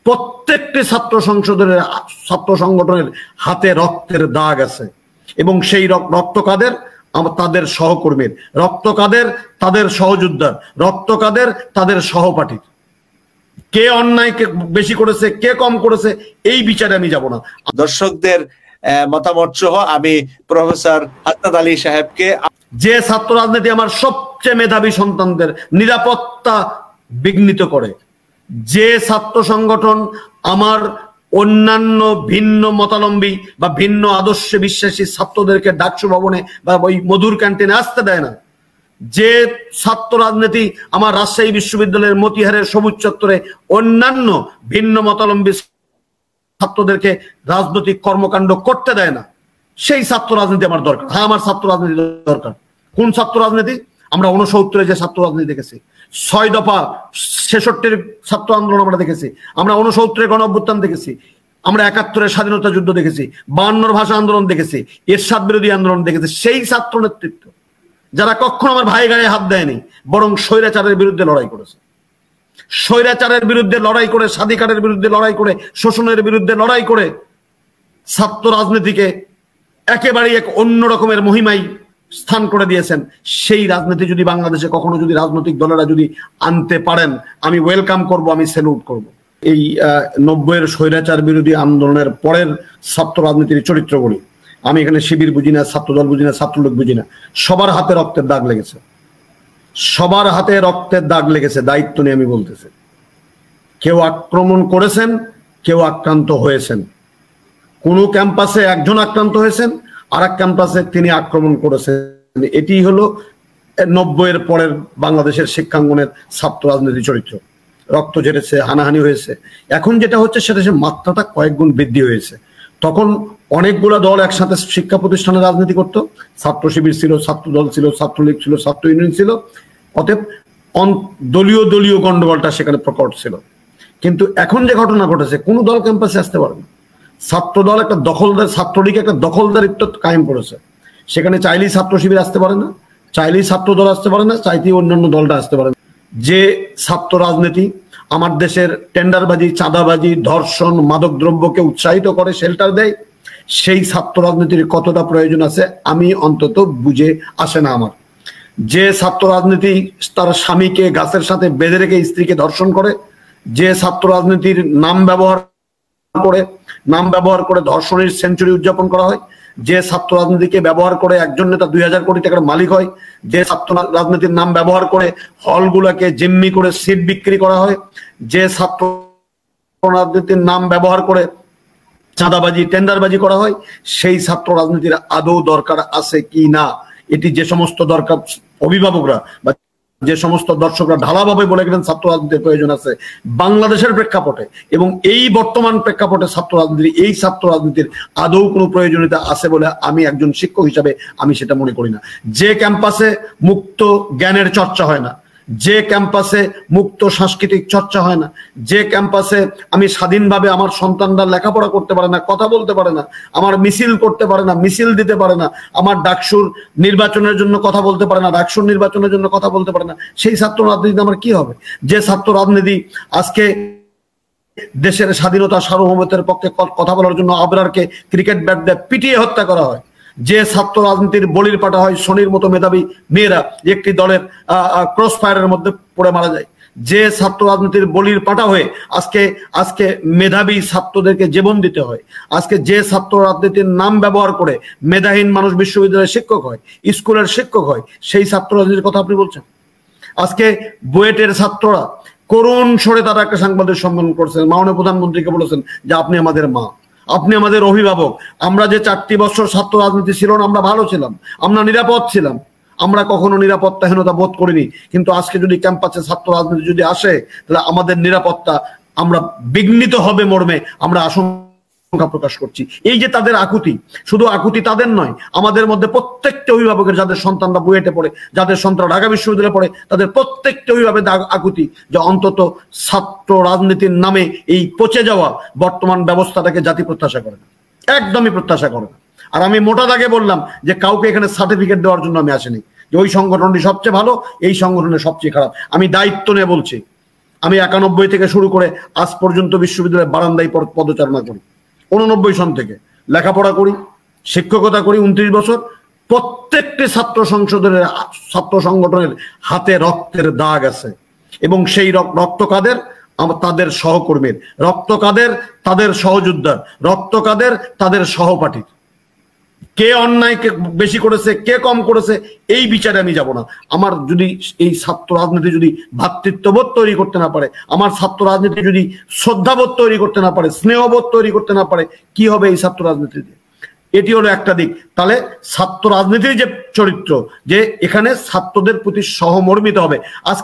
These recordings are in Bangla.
প্রত্যেকটি ছাত্র সংসদের ছাত্র সংগঠনের হাতে রক্তের দাগ আছে, এবং সেই রক্ত কাদের? তাদের সহকর্মীর রক্ত, কাদের? তাদের সহযোদ্ধার রক্ত, কাদের? তাদের সহপাঠীর। কে অন্যায় বেশি করেছে, কে কম করেছে, এই বিচারে আমি যাব না। দর্শকদের মতামত সহ আমি প্রফেসর হাসনাত আলী সাহেবকে, যে ছাত্র রাজনীতি আমার সবচেয়ে মেধাবী সন্তানদের নিরাপত্তা বিঘ্নিত করে, যে ছাত্র সংগঠন আমার অন্যান্য ভিন্ন মতাবলম্বী বা ভিন্ন আদর্শে বিশ্বাসী ছাত্রদেরকে ডাকসু ভবনে বা ওই মধুর ক্যান্টিনে আসতে দেয় না, যে ছাত্র রাজনীতি আমার রাজশাহী বিশ্ববিদ্যালয়ের মতিহারের সবুজ চত্বরে অন্যান্য ভিন্ন মতাবলম্বী ছাত্রদেরকে রাজনৈতিক কর্মকাণ্ড করতে দেয় না, সেই ছাত্র রাজনীতি আমার দরকার। হ্যাঁ, আমার ছাত্র রাজনীতি দরকার। কোন ছাত্র রাজনীতি? আমরা 69-এ যে ছাত্র রাজনীতি দেখেছি, 6 দফা 66-এর ছাত্র আন্দোলন আমরা দেখেছি, আমরা 69-এর গণ অভ্যুত্থান দেখেছি, আমরা 71-এর স্বাধীনতা যুদ্ধ দেখেছি, 52-র ভাষা আন্দোলন দেখেছি, এরশাদ বিরোধী আন্দোলন দেখেছি। সেই ছাত্র নেতৃত্ব যারা কখনো আমার ভাই গায়ে হাত দেয়নি, বরং স্বৈরাচারের বিরুদ্ধে লড়াই করেছে, স্বৈরাচারের বিরুদ্ধে লড়াই করে, স্বাধিকারের বিরুদ্ধে লড়াই করে, শোষণের বিরুদ্ধে লড়াই করে ছাত্র রাজনীতিকে একেবারেই এক অন্য রকমের মহিমায় স্থান করে দিয়েছেন। সেই রাজনীতি যদি বাংলাদেশে কখনো যদি রাজনৈতিক দলেরা যদি আনতে পারেন, আমি ওয়েলকাম করব, আমি স্যালুট করব। এই 90-এর স্বৈরাচার বিরোধী আন্দোলনের পরের ছাত্র রাজনীতির চরিত্রগুলি, আমি এখানে শিবির বুঝি না, ছাত্রদল বুঝি না, ছাত্রলীগ বুঝি না, সবার হাতে রক্তের দাগ লেগেছে, সবার হাতে রক্তের দাগ লেগেছে। দায়িত্ব নিয়ে আমি বলতেছি, কেউ আক্রমণ করেছেন, কেউ আক্রান্ত হয়েছেন। কোন ক্যাম্পাসে একজন আক্রান্ত হয়েছেন, আর এক ক্যাম্পাসে তিনি আক্রমণ করেছেন। এটি হলো 90-এর পরের বাংলাদেশের শিক্ষাঙ্গনের ছাত্র রাজনীতি চরিত্র। রক্ত ঝরেছে, হানাহানি হয়েছে। এখন যেটা হচ্ছে সেটা সে মাত্রাটা কয়েক গুণ বৃদ্ধি হয়েছে। তখন অনেকগুলা দল একসাথে শিক্ষা প্রতিষ্ঠানে রাজনীতি করত, ছাত্র শিবির ছিল, ছাত্র দল ছিল, ছাত্রলীগ ছিল, ছাত্র ইউনিয়ন ছিল, অতএব দলীয় গন্ডগোলটা সেখানে প্রকট ছিল। কিন্তু এখন যে ঘটনা ঘটেছে, কোনো দল ক্যাম্পাসে আসতে পারে না। ছাত্রদল একটা দখলদার, ছাত্রলীগ একটা দখলদারিত্ব কায়েম করেছে। সেখানে চাইলেই ছাত্র শিবির আসতে পারে না, চাইলেই ছাত্র দল আসতে পারে না, চাইতেই অন্যান্য দলটা আসতে পারে না। যে ছাত্র রাজনীতি আমার দেশের টেন্ডারবাজি, চাঁদাবাজি, ধর্ষণ, মাদকদ্রব্যকে উৎসাহিত করে, শেল্টার দেয়, সেই ছাত্র রাজনীতির কতটা প্রয়োজন আছে আমি অন্তত বুঝে আসে না আমার। যে ছাত্র রাজনীতি তার স্বামীকে গাছের সাথে বেঁধে রেখে স্ত্রীকে ধর্ষণ করে, যে ছাত্র রাজনীতির নাম ব্যবহার করে ধর্ষণের সেঞ্চুরি উদযাপন করা হয়, যে ছাত্র রাজনীতিকে ব্যবহার করে একজন নেতা 2000 কোটি টাকার মালিক হয়, যে ছাত্র রাজনীতির নাম ব্যবহার করে হলগুলোকে জিম্মি করে সিট বিক্রি করা হয়, যে ছাত্র রাজনীতির নাম ব্যবহার করে চাঁদাবাজি, টেন্ডারবাজি করা হয়, সেই ছাত্র রাজনীতির আদৌ দরকার আছে কি না, এটি যে সমস্ত দরকার অভিভাবকরা বা যে সমস্ত দর্শকরা ঢালাভাবে বলে গেলেন ছাত্র রাজনীতির প্রয়োজন আছে, বাংলাদেশের প্রেক্ষাপটে এবং এই বর্তমান প্রেক্ষাপটে এই ছাত্র রাজনীতির আদৌ কোনো প্রয়োজনীয়তা আছে বলে আমি একজন শিক্ষক হিসাবে আমি সেটা মনে করি না। যে ক্যাম্পাসে মুক্ত জ্ঞানের চর্চা হয় না, যে ক্যাম্পাসে মুক্ত সাংস্কৃতিক চর্চা হয় না, যে ক্যাম্পাসে আমি স্বাধীনভাবে আমার সন্তানরা লেখাপড়া করতে পারে না, কথা বলতে পারে না, আমার মিছিল করতে পারে না, মিছিল দিতে পারে না, আমার ডাকসুর নির্বাচনের জন্য কথা বলতে পারে না, ডাকসুর নির্বাচনের জন্য কথা বলতে পারে না, সেই ছাত্র রাজনীতি আমার কি হবে? যে ছাত্র রাজনীতি আজকে দেশের স্বাধীনতা সার্বভৌমত্বের পক্ষে কথা বলার জন্য আবরারকে ক্রিকেট ব্যাট দিয়ে পিটিয়ে হত্যা করা হয়, যে ছাত্র রাজনীতির বলির পাঠা হয় শনির মতো মেধাবী মেয়েরা একটি দলের ক্রস ফায়ারের মধ্যে পড়ে মারা যায়, যে ছাত্র রাজনীতির বলির পাঠা হয়ে আজকে মেধাবী ছাত্রদেরকে জীবন দিতে হয়, আজকে যে ছাত্র রাজনীতির নাম ব্যবহার করে মেধাহীন মানুষ বিশ্ববিদ্যালয়ের শিক্ষক হয়, স্কুলের শিক্ষক হয়, সেই ছাত্র রাজনীতির কথা আপনি বলছেন। আজকে বুয়েটের ছাত্ররা করুণ স্বরে তারা একটা সাংবাদিক সম্মেলন করছেন, মাননীয় প্রধানমন্ত্রীকে বলেছেন যে আপনি আমাদের মা, আপনি আমাদের অভিভাবক। আমরা যে 4টি বছর ছাত্র রাজনীতি ছিল না, আমরা ভালো ছিলাম, আমরা নিরাপদ ছিলাম, আমরা কখনো নিরাপত্তাহীনতা বোধ করিনি। কিন্তু আজকে যদি ক্যাম্পাসে ছাত্র রাজনীতি যদি আসে, তাহলে আমাদের নিরাপত্তা আমরা বিঘ্নিত হবে মর্মে আমরা আশঙ্কা প্রকাশ করছি। এই যে তাদের আকুতি, শুধু আকুতি তাদের নয়, আমাদের মধ্যে প্রত্যেকটা অভিভাবকের যাদের সন্তানরা বুয়েটে পড়ে, যাদের সন্তান ঢাকা বিশ্ববিদ্যালয়ে পড়ে, তাদের প্রত্যেকটা অভিভাবকের আকুতি যে অন্তত ছাত্র রাজনীতির নামে এই পচে যাওয়া বর্তমান ব্যবস্থাটাকে জাতি প্রত্যাশা করে না, একদমই প্রত্যাশা করে না। আর আমি মোটা দাগে বললাম যে কাউকে এখানে সার্টিফিকেট দেওয়ার জন্য আমি আসিনি যে ওই সংগঠনটি সবচেয়ে ভালো, এই সংগঠনের সবচেয়ে খারাপ। আমি দায়িত্ব নিয়ে বলছি, আমি 91 থেকে শুরু করে আজ পর্যন্ত বিশ্ববিদ্যালয়ের বারান্দায় পদচারণা করি, 89 সন থেকে লেখাপড়া করি, শিক্ষকতা করি 29 বছর। প্রত্যেকটি ছাত্র সংগঠনের হাতে রক্তের দাগ আছে, এবং সেই রক্ত কাদের? তাদের সহকর্মীর রক্ত, কাদের? তাদের সহযোদ্ধার রক্ত, কাদের? তাদের সহপাঠীর। কে অন্যায় বেশি করেছে, কে কম করেছে, এই বিচারে আমি যাব না। আমার যদি এই ছাত্র রাজনীতি যদি ভ্রাতৃত্ববোধ তৈরি করতে না পারে, আমার ছাত্র রাজনীতি যদি শ্রদ্ধাবোধ তৈরি করতে না পারে, স্নেহবোধ তৈরি করতে না পারে, কি হবে এই ছাত্র রাজনীতিতে? এটি হলো একটা দিক। তাহলে ছাত্র রাজনীতির যে চরিত্র, যে এখানে ছাত্রদের প্রতি সহমর্মিত হবে।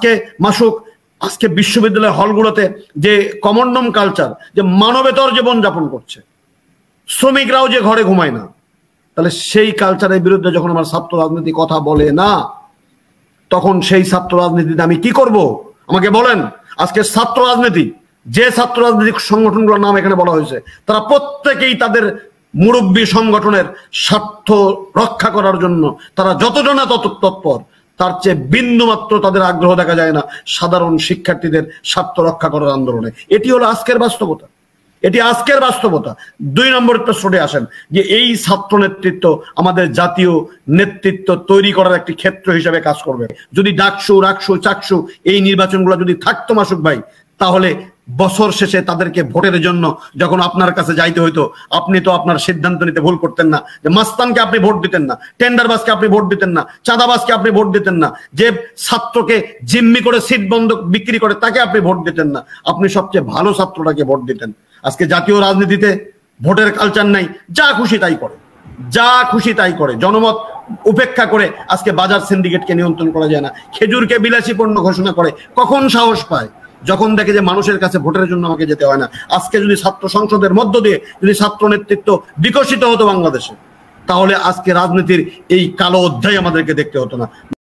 আজকে বিশ্ববিদ্যালয় হলগুলোতে যে কমন্ডম কালচার, যে মানবেতর জীবন যাপন করছে, শ্রমিকরাও যে ঘরে ঘুমায় না, তাহলে সেই কালচারের বিরুদ্ধে যখন আমার ছাত্র রাজনীতি কথা বলে না, তখন সেই ছাত্র রাজনীতিতে আমি কি করব? আমাকে বলেন। আজকে ছাত্র রাজনীতি, যে ছাত্র রাজনৈতিক সংগঠনগুলোর নাম এখানে বলা হয়েছে, তারা প্রত্যেকেই তাদের মুরব্বী সংগঠনের স্বার্থ রক্ষা করার জন্য তারা যতজনা তত তৎপর, তার চেয়ে বিন্দুমাত্র তাদের আগ্রহ দেখা যায় না সাধারণ শিক্ষার্থীদের স্বার্থ রক্ষা করার আন্দোলনে। এটি হলো আজকের বাস্তবতা, এটি আজকের বাস্তবতা। 2 নম্বর প্রশ্নে আসেন যে এই ছাত্র নেতৃত্ব আমাদের জাতীয় নেতৃত্ব তৈরি করার একটি ক্ষেত্র হিসেবে কাজ করবে। যদি ডাকসু, রাকসু, চাকসু এই নির্বাচনগুলো যদি থাকতো মাসুক ভাই, তাহলে বছর শেষে তাদেরকে ভোটের জন্য যখন আপনার কাছে যাইতে হইতো, আপনি তো আপনার সিদ্ধান্ত নিতে ভুল করতেন না। যে মাস্তানকে আপনি ভোট দিতেন না, টেন্ডারবাজকে আপনি ভোট দিতেন না, চাঁদাবাজকে আপনি ভোট দিতেন না, যে ছাত্রকে জিম্মি করে সিট বন্ধ বিক্রি করে তাকে আপনি ভোট দিতেন না, আপনি সবচেয়ে ভালো ছাত্রটাকে ভোট দিতেন। আজকে জাতীয় রাজনীতিতে ভোটের কালচার নাই, যা খুশি তাই করে, যা খুশি তাই করে, জনমত উপেক্ষা করে। আজকে বাজার সিন্ডিকেটকে নিয়ন্ত্রণ করা যায় না, খেজুরকে বিলাসী পণ্য ঘোষণা করে। কখন সাহস পায়? যখন দেখে যে মানুষের কাছে ভোটের জন্য আমাকে যেতে হয় না। আজকে যদি ছাত্র সংসদের মধ্য দিয়ে যদি ছাত্র নেতৃত্ব বিকশিত হতো বাংলাদেশে, তাহলে আজকে রাজনীতির এই কালো অধ্যায় আমাদেরকে দেখতে হতো না।